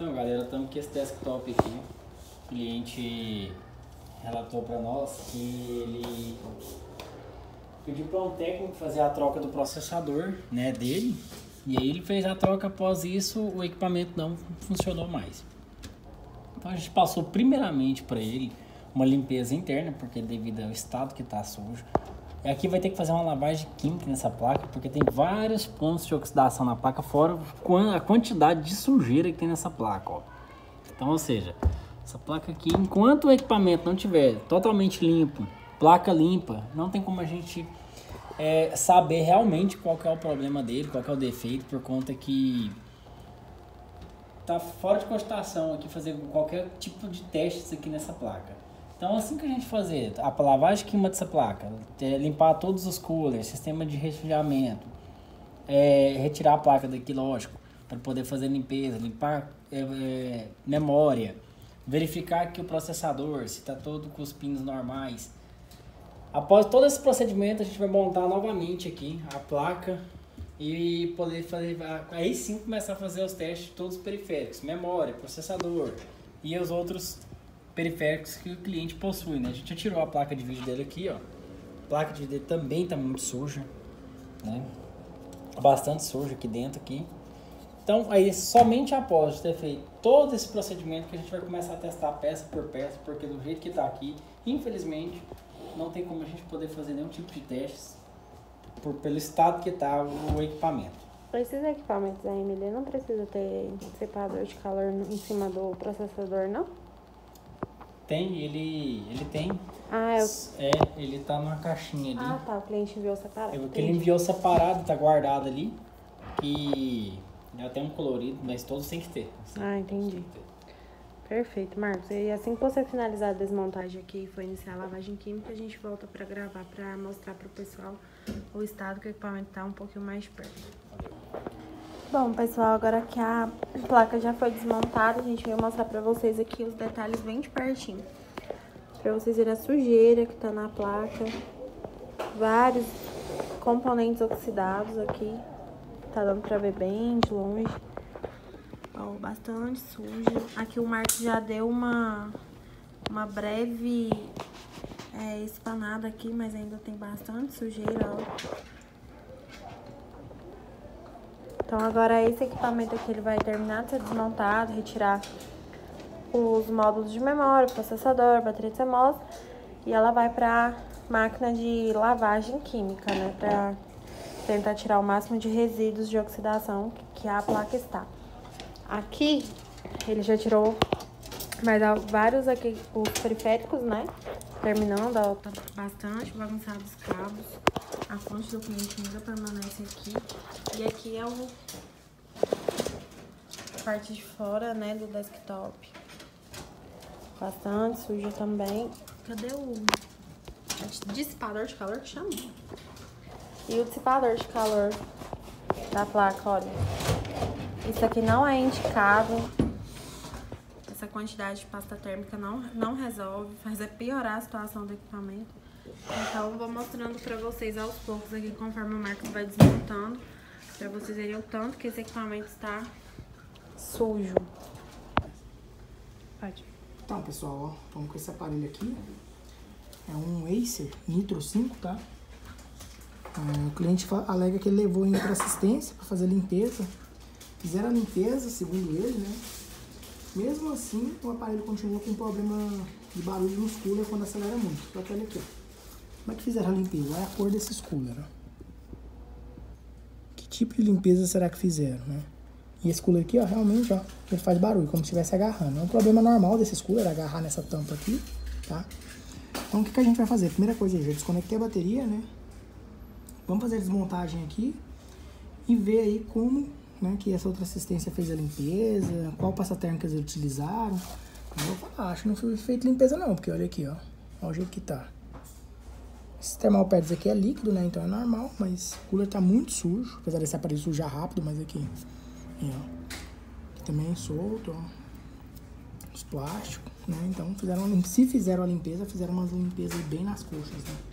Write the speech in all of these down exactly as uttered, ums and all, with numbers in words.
Então, galera, estamos com esse desktop aqui. O cliente relatou para nós que ele pediu para um técnico fazer a troca do processador, né, dele. E aí ele fez a troca, após isso o equipamento não funcionou mais. Então a gente passou primeiramente para ele uma limpeza interna, porque devido ao estado que está sujo. E aqui vai ter que fazer uma lavagem química nessa placa, porque tem vários pontos de oxidação na placa, fora a quantidade de sujeira que tem nessa placa, ó. Então, ou seja, essa placa aqui, enquanto o equipamento não tiver totalmente limpo, placa limpa, não tem como a gente é, saber realmente qual que é o problema dele, qual que é o defeito, por conta que tá fora de cogitação aqui fazer qualquer tipo de testes aqui nessa placa. Então, assim que a gente fazer a lavagem química dessa placa, é, limpar todos os coolers, sistema de resfriamento, é, retirar a placa daqui, lógico, para poder fazer limpeza, limpar é, é, memória, verificar que o processador, se está todo com os pinos normais. Após todo esse procedimento, a gente vai montar novamente aqui a placa e poder fazer, aí sim começar a fazer os testes de todos os periféricos, memória, processador e os outros periféricos que o cliente possui, né? A gente já tirou a placa de vídeo dele aqui, ó. A placa de vídeo dele também tá muito suja, né? Bastante suja aqui dentro aqui. Então, aí somente após ter feito todo esse procedimento que a gente vai começar a testar peça por peça, porque do jeito que tá aqui, infelizmente, não tem como a gente poder fazer nenhum tipo de testes por, pelo estado que tá o, o equipamento. Esses equipamentos A M D não precisa ter dissipador de calor em cima do processador, não? Tem, ele, ele tem. Ah, eu... É, ele tá numa caixinha ali. Ah, tá, o cliente enviou separado. É, que ele enviou separado, tá guardado ali. E já tem um colorido, mas todos tem que ter. Assim, ah, entendi. Perfeito, Marcos. E assim que você finalizar a desmontagem aqui e for iniciar a lavagem química, a gente volta pra gravar, pra mostrar pro pessoal o estado que o equipamento tá um pouquinho mais perto. Bom, pessoal, agora que a placa já foi desmontada, a gente vai mostrar pra vocês aqui os detalhes bem de pertinho. Pra vocês verem a sujeira que tá na placa. Vários componentes oxidados aqui. Tá dando pra ver bem de longe. Ó, bastante sujo. Aqui o Marcos já deu uma, uma breve é, espanada aqui, mas ainda tem bastante sujeira, ó. Então, agora esse equipamento aqui, ele vai terminar de ser desmontado, retirar os módulos de memória, processador, bateria de C M O S, e ela vai pra máquina de lavagem química, né, pra tentar tirar o máximo de resíduos de oxidação que a placa está. Aqui, ele já tirou mais vários aqui, os periféricos, né, terminando, ó, tá bastante bagunçado os cabos. A fonte do cliente ainda permanece aqui. E aqui é o a parte de fora, né, do desktop. Bastante sujo também. Cadê o dissipador de calor que chama? E o dissipador de calor da placa, olha. Isso aqui não é indicado. Essa quantidade de pasta térmica não, não resolve, faz é piorar a situação do equipamento. Então, vou mostrando pra vocês aos poucos aqui, conforme o Marcos vai desmontando, pra vocês verem o tanto que esse equipamento está sujo. Pode. Então, pessoal, ó, vamos com esse aparelho aqui. É um Acer Nitro cinco, tá? Ah, o cliente alega que ele levou em outra assistência pra fazer a limpeza. Fizeram a limpeza, segundo ele, né? Mesmo assim, o aparelho continua com problema de barulho nos coolers quando acelera muito. Só que olha aqui, ó. Como é que fizeram a limpeza? Olha a cor desses coolers, ó. Que tipo de limpeza será que fizeram, né? E esse cooler aqui, ó, realmente, ó, ele faz barulho, como se estivesse agarrando. É um problema normal desses coolers, agarrar nessa tampa aqui, tá? Então, o que, que a gente vai fazer? Primeira coisa, já desconectei a bateria, né? Vamos fazer a desmontagem aqui e ver aí como, né, que essa outra assistência fez a limpeza, qual pasta térmica eles utilizaram. Eu vou falar, acho que não foi feito limpeza não, porque olha aqui, ó, olha o jeito que tá. Esse thermal pads aqui é líquido, né, então é normal, mas o cooler tá muito sujo, apesar desse aparelho sujar rápido, mas aqui, aí, ó, aqui também é solto, ó, os plásticos, né, então fizeram uma, se fizeram a limpeza, fizeram uma limpeza bem nas coxas, né.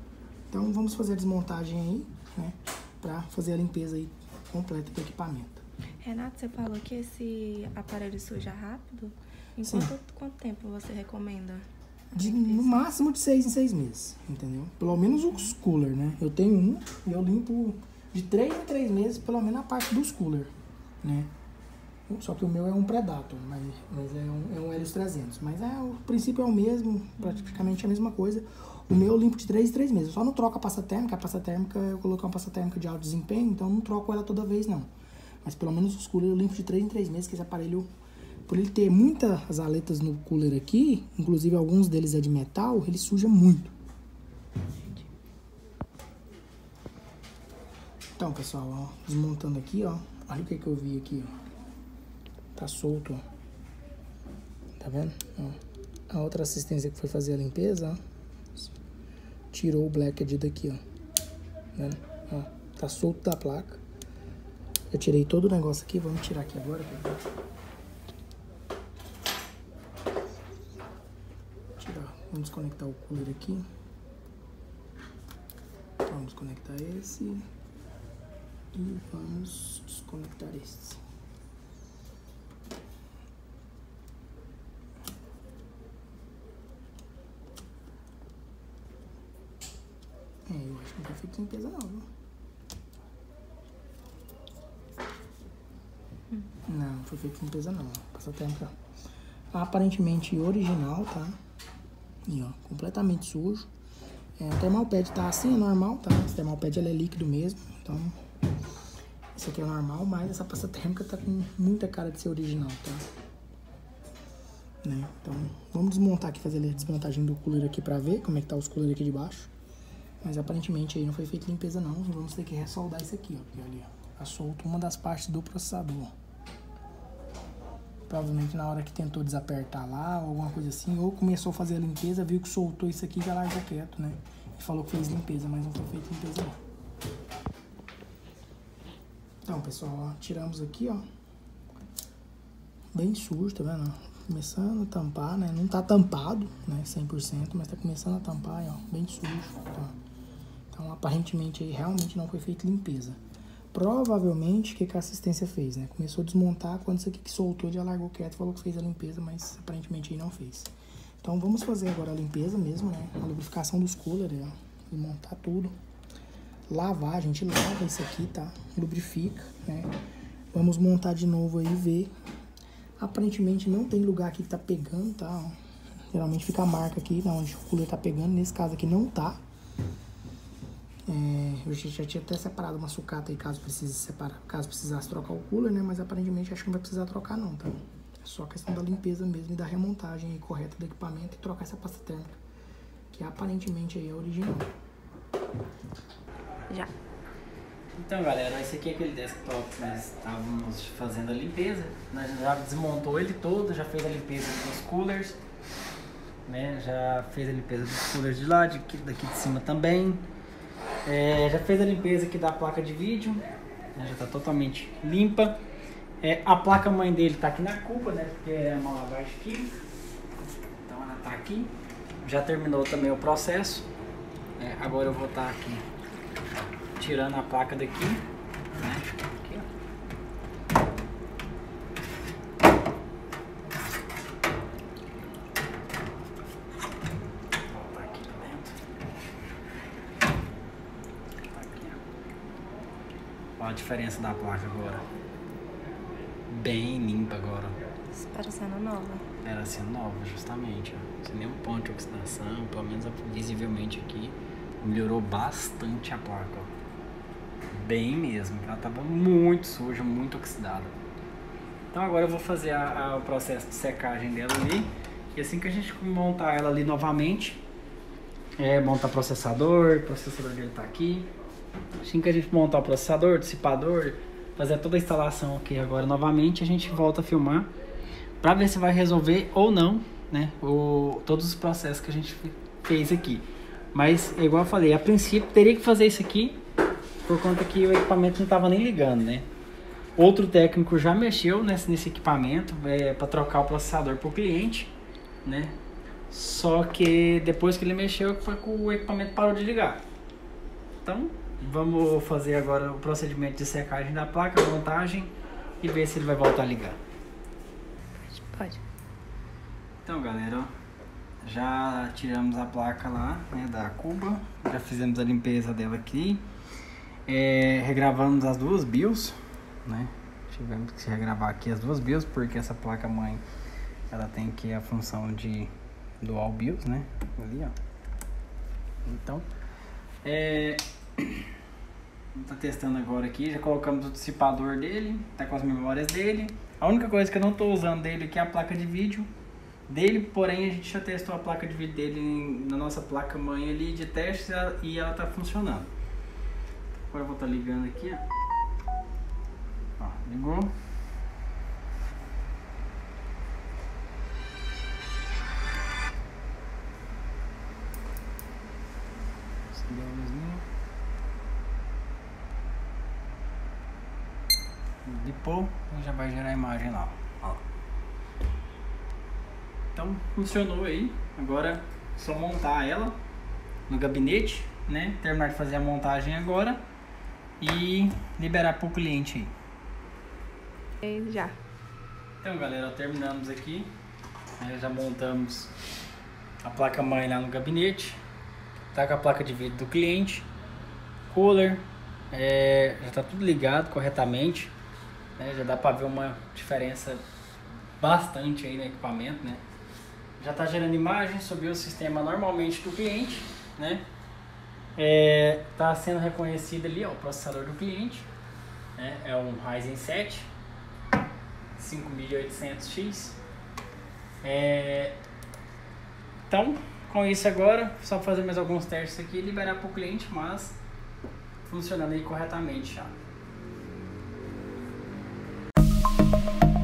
Então vamos fazer a desmontagem aí, né, pra fazer a limpeza aí completa do equipamento. Renato, você falou que esse aparelho suja rápido. Em quanto, quanto tempo você recomenda? De, no máximo de seis em seis meses, entendeu? Pelo menos os cooler, né? Eu tenho um e eu limpo de três em três meses, pelo menos a parte dos cooler, né? Só que o meu é um Predator, mas, mas é um, é um Helios trezentos. Mas é, o princípio é o mesmo, praticamente a mesma coisa. O meu eu limpo de três em três meses. Eu só não troco a pasta térmica. A pasta térmica, eu coloquei uma pasta térmica de alto desempenho, então eu não troco ela toda vez, não. Mas pelo menos os cooler eu limpo de três em três meses, que esse aparelho, por ele ter muitas aletas no cooler aqui, inclusive alguns deles é de metal, ele suja muito. Então, pessoal, ó, desmontando aqui, ó. Olha o que que eu vi aqui, ó. Tá solto, ó. Tá vendo? Ó. A outra assistência que foi fazer a limpeza, ó, tirou o blackhead daqui, ó. Tá vendo? Ó, tá solto da placa. Eu tirei todo o negócio aqui, vamos tirar aqui agora. Tirar, vamos desconectar o cooler aqui. Vamos desconectar esse. E vamos desconectar esse. É, eu acho que não foi feito limpeza não, viu? Hum. Não, não foi feito limpeza não. Passa térmica aparentemente original, tá? E ó, completamente sujo. É, o thermalpad tá assim, é normal, tá? Esse thermalpad ele é líquido mesmo, então isso aqui é normal, mas essa pasta térmica tá com muita cara de ser original, tá? Né? Então, vamos desmontar aqui, fazer a desmontagem do cooler aqui pra ver como é que tá os cooler aqui de baixo. Mas aparentemente aí não foi feita limpeza não, vamos ter que ressoldar isso aqui, ó. Porque ali, ó, tá solto uma das partes do processador. Provavelmente na hora que tentou desapertar lá, ou alguma coisa assim, ou começou a fazer a limpeza, viu que soltou isso aqui e já largou quieto, né? E falou que fez limpeza, mas não foi feita limpeza não. Então, pessoal, ó, tiramos aqui, ó. Bem sujo, tá vendo? Começando a tampar, né? Não tá tampado, né? cem por cento, mas tá começando a tampar, ó. Bem sujo, tá? Então, aparentemente, aí realmente não foi feita limpeza. Provavelmente, o que, que a assistência fez, né? Começou a desmontar, quando isso aqui que soltou, já largou quieto e falou que fez a limpeza, mas aparentemente aí não fez. Então, vamos fazer agora a limpeza mesmo, né? A lubrificação dos coolers, ó. Desmontar tudo. Lavar, a gente lava isso aqui, tá? Lubrifica, né? Vamos montar de novo aí e ver. Aparentemente não tem lugar aqui que tá pegando, tá? Ó. Geralmente fica a marca aqui, onde o cooler tá pegando. Nesse caso aqui não tá. É, eu já tinha até separado uma sucata aí, caso precise separar, caso precisasse trocar o cooler, né? Mas aparentemente acho que não vai precisar trocar não, tá? É só questão da limpeza mesmo e da remontagem aí correta do equipamento e trocar essa pasta térmica, que aparentemente aí é original. Já. Então, galera, esse aqui é aquele desktop que nós estávamos fazendo a limpeza. Nós já desmontou ele todo, já fez a limpeza dos coolers, né? Já fez a limpeza dos coolers de lá, de, daqui de cima também. É, já fez a limpeza aqui da placa de vídeo, né? Já está totalmente limpa. É, a placa mãe dele está aqui na cuba, né? Porque é uma lavagem aqui. Então ela está aqui. Já terminou também o processo. É, agora eu vou estar tá aqui tirando a placa daqui, né? Aqui, ó. Voltar aqui pra dentro. Aqui, ó. Olha a diferença da placa agora. Bem limpa agora. Parecendo nova. Era sendo nova, justamente, ó. Sem nenhum ponto de oxidação, pelo menos visivelmente aqui. Melhorou bastante a placa, ó. Bem mesmo, ela estava muito suja, muito oxidada. Então agora eu vou fazer a, a, o processo de secagem dela ali. E assim que a gente montar ela ali novamente, é, montar o processador, o processador dele tá aqui. Assim que a gente montar o processador, o dissipador, fazer toda a instalação aqui agora novamente, a gente volta a filmar para ver se vai resolver ou não, né, o, todos os processos que a gente fez aqui. Mas, igual eu falei, a princípio teria que fazer isso aqui, por conta que o equipamento não estava nem ligando, né? Outro técnico já mexeu nesse, nesse equipamento é, para trocar o processador para o cliente, né? Só que depois que ele mexeu, foi que o equipamento parou de ligar. Então, vamos fazer agora o procedimento de secagem da placa, montagem e ver se ele vai voltar a ligar. Pode. Então, galera, ó, já tiramos a placa lá, né, da Cuba, já fizemos a limpeza dela aqui, é, regravamos as duas BIOS, né, tivemos que regravar aqui as duas BIOS, porque essa placa mãe, ela tem aqui a função de dual BIOS, né, ali, ó. Então, é, tá testando agora aqui, já colocamos o dissipador dele, tá com as memórias dele. A única coisa que eu não tô usando dele aqui é a placa de vídeo dele, porém a gente já testou a placa de vídeo dele na nossa placa mãe ali de teste e ela tá funcionando. Agora eu vou estar ligando aqui, ó. Ó, ligou. Acendeu a luzinha. Lipou e já vai gerar a imagem lá. Ó. Então funcionou aí. Agora é só montar ela no gabinete, né? Terminar de fazer a montagem agora e liberar para o cliente aí. E já. Então, galera, terminamos aqui. Né? Já montamos a placa mãe lá no gabinete. Tá com a placa de vídeo do cliente, cooler, é, já tá tudo ligado corretamente. Né, já dá para ver uma diferença bastante aí no equipamento, né? Já está gerando imagem, subiu o sistema normalmente do cliente, né? É, tá sendo reconhecido ali, ó, o processador do cliente, né? É um Ryzen sete cinco mil e oitocentos X. É, então, com isso agora, só fazer mais alguns testes aqui e liberar para o cliente, mas funcionando aí corretamente já.